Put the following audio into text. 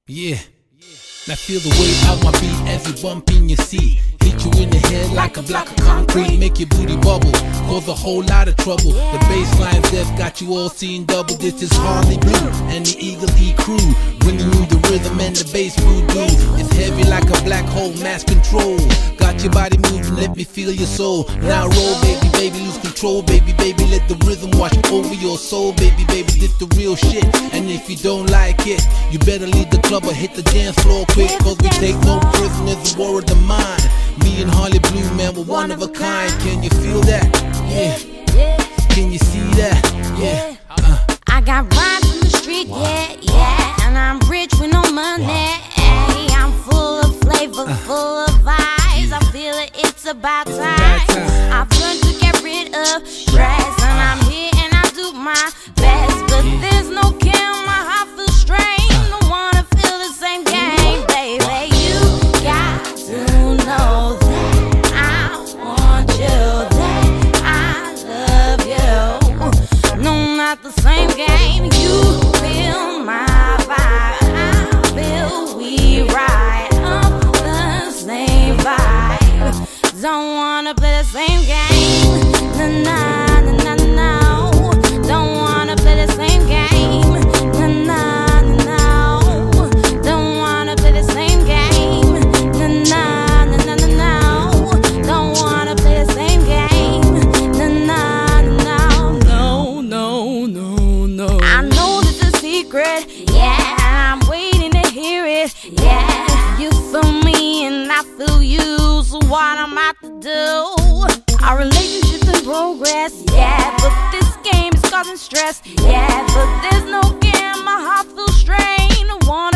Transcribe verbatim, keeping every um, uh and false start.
Yeah. Now feel the weight of my beat as you bump in your seat. Hit you in the head like a block of concrete. Make your booty bubble, cause a whole lot of trouble. The bassline death got you all seeing double. This is Harleighblu and the Eagle E crew, bringing you the rhythm and the bass voodoo. It's heavy like a black hole, mass control. Got your body moving, let me feel your soul. Now roll, baby, baby, lose control. Baby, baby, let the rhythm wash over your soul. Baby, baby, this the real shit. And if you don't like it, you better leave the club or hit the dance floor quick, cause we take no prisoners, the war of the mind. Me and Harleighblu, man, we're one of a kind. Can you feel that? Yeah. Can you see that? Yeah. Uh. I got rides in the street, yeah, yeah. And I'm rich with no money. Hey, I'm full of flavor, full of vibes. I feel it, it's about time. I've learned to get rid of stress, and I'm here and I do my best. But there's no care, my heart feels strange. Don't wanna feel the same game, baby. You got to know that I want you, that I love you. No, not the same game. You feel my vibe, I feel we ride up the same vibe. Don't wanna play the same game. Nah, nah, nah, nah, nah. Don't wanna play the same game. Nah, nah, nah, nah. Don't wanna play the same game. Nah, nah, nah, nah, nah. Don't wanna play the same game. Nah, nah, nah, no, no, no, no. I know this is a secret, yeah. I'm waiting to hear it, yeah. You feel me and I feel you, so what I'm about to do? Our relationship's in progress, yeah. But this game is causing stress, yeah. But there's no game, my heart feels strained. I want